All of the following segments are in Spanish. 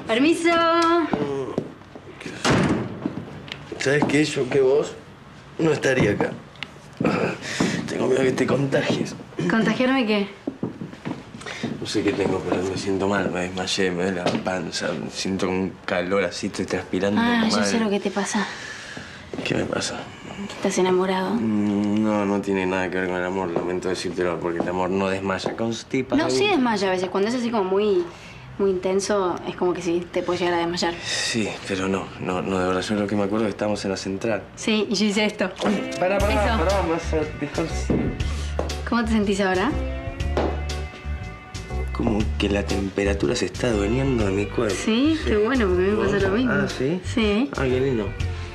Permiso. ¿Sabes qué? Yo que vos no estaría acá. Tengo miedo que te contagies. ¿Contagiarme qué? No sé qué tengo, pero me siento mal. Me desmayé, me duele la panza. Siento un calor así, estoy transpirando. Yo sé lo que te pasa. ¿Qué me pasa? Que estás enamorado. No, no tiene nada que ver con el amor. Lamento decírtelo, porque el amor no desmaya. Constipa. No, sí desmaya a veces. Cuando es así como muy intenso, es como que sí, te puedes llegar a desmayar. Sí, pero no, de verdad. Yo lo que me acuerdo es que estábamos en la central. Sí, y yo hice esto. Pará, me Eso. vas a dejar... ¿Cómo te sentís ahora? Como que la temperatura se está adueñando de mi cuerpo. Sí, qué bueno, porque a mí me pasa lo mismo. Ah, ¿sí? Sí. Ah, qué lindo.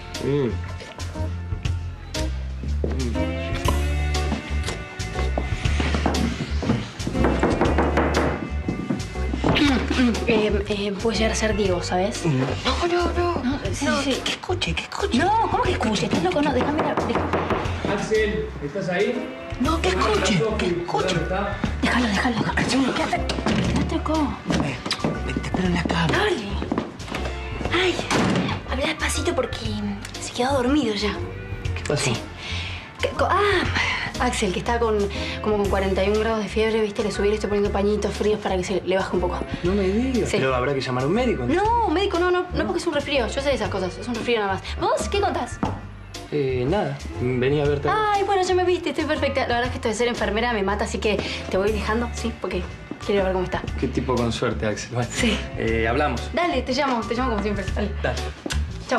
Puede llegar a ser Diego, ¿sabes? No. Sí. ¿Qué escuche? ¿Qué escuche? No, ¿cómo que escuche? ¿Estás loco? No, déjame. Axel, ¿estás ahí? No, ¿qué escuche? ¿Qué escuche? Déjalo. Quédate acá. Te espero en la cama. Dale. Ay, habla despacito porque se quedó dormido ya. ¿Qué pasó? Sí. Axel, que está como con 41 grados de fiebre, ¿viste? Le subí, le estoy poniendo pañitos fríos para que se le baje un poco. No me digas. Sí. Pero habrá que llamar a un médico. No, médico, no porque es un resfrío. Yo sé de esas cosas, es un resfrío nada más. ¿Vos qué contás? Nada. Venía a verte. Ay, bueno, ya me viste, estoy perfecta. La verdad es que esto de ser enfermera me mata, así que te voy dejando, sí, porque quiero ver cómo está. Qué tipo con suerte, Axel. Bueno, Sí. Hablamos. Dale, te llamo como siempre. Dale. Dale. Chao.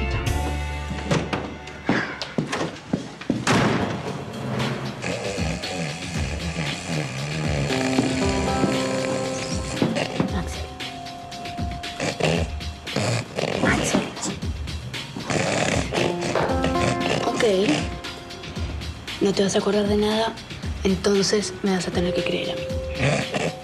Axel. Ok. No te vas a acordar de nada, entonces me vas a tener que creer a mí.